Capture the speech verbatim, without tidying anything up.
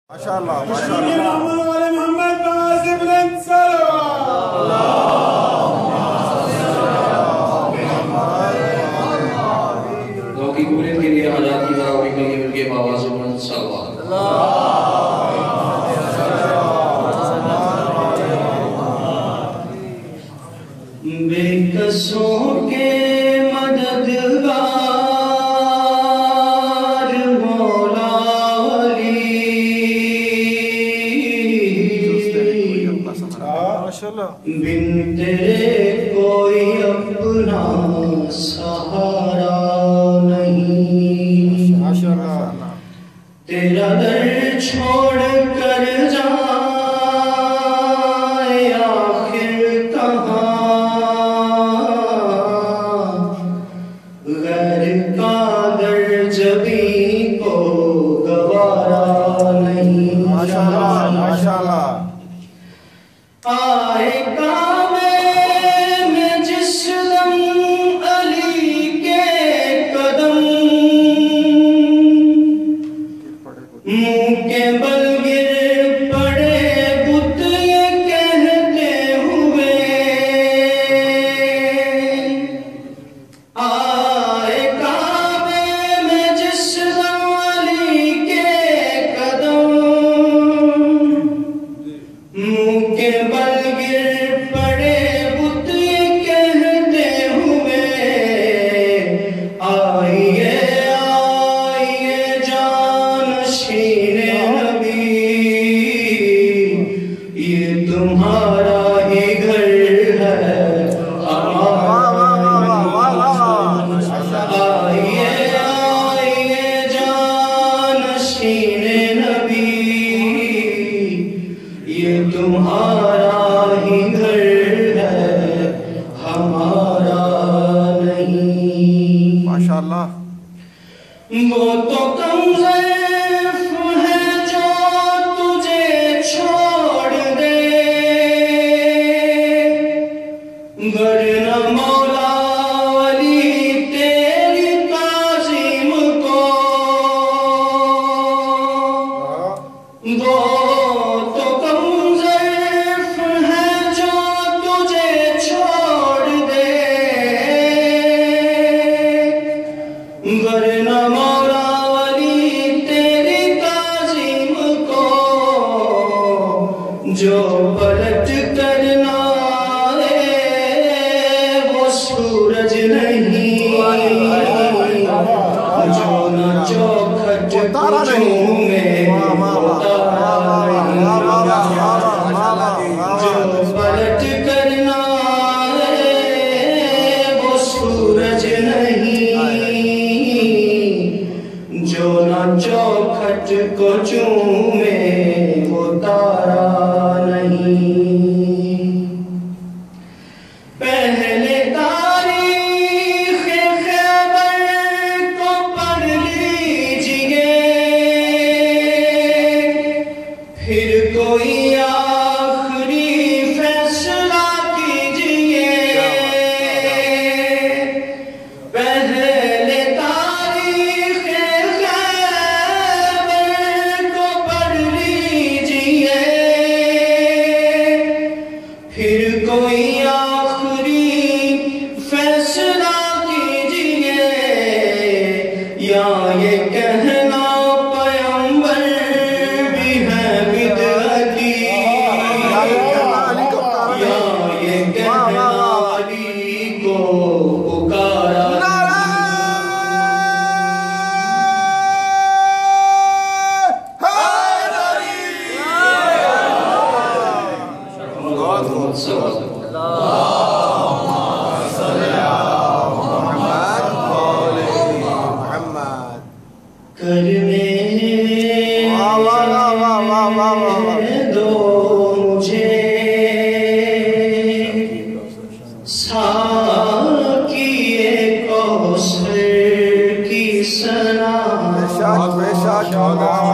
ماشاءاللہ محمد بازم بن دعا کی قبولیت کے لیے حاجات کی فراہمی کے لیے مل کے باواز بلند صلوات بے کسوں کے مددگار مولا علی بن تیرے کوئی اپنا سہارا نہیں تیرا در چھوڑ کر جائے آخر کہاں غیر کا در جبی کو گوارا نہیں ماشاءاللہ آئے کعبے میں جس دم علی کے قدم منہ کے بل گر پڑے بت یہ کہتے ہوئے آئے کعبے میں جس دم علی کے قدم منہ کے بل گر پڑے بت یہ کہتے ہوئے آئیے آئیے جانشین نبی یہ تمہارا ہی گھر ہے آئیے آئیے جانشین نبی یہ تمہارا ہی گھر ہے ہمارا نہیں ماشاءاللہ وہ تو کم ضعیف ہے جو تجھے چھوڑ دے ورنہ مولا علی تیری تعظیم کو وہ تو کم ضعیف ہے جو تجھے چھوڑ دے ورنہ مولا علی تیری تعظیم کو جو پلٹ کرنا ہے وہ سورج نہیں جو نہ چوکھٹ کچھوں میں جو پلٹ کرنا ہے وہ سورج نہیں جو نہ چوکھٹ کو چومے وہ تارا نہیں پہلے تاریخ خیبر کو پڑھ لیجئے پھر کوئی آخری فیصلہ کیجئے پہلے تاریخ خیبر کو پڑھ لیجئے پھر کوئی آخری فیصلہ کیجئے یا یہ کہنا پیغمبر بھی ہے بدعتی یا یہ کہنا علی کو پکارا کرنے دو مجھے ساقی کوثر کی ثنا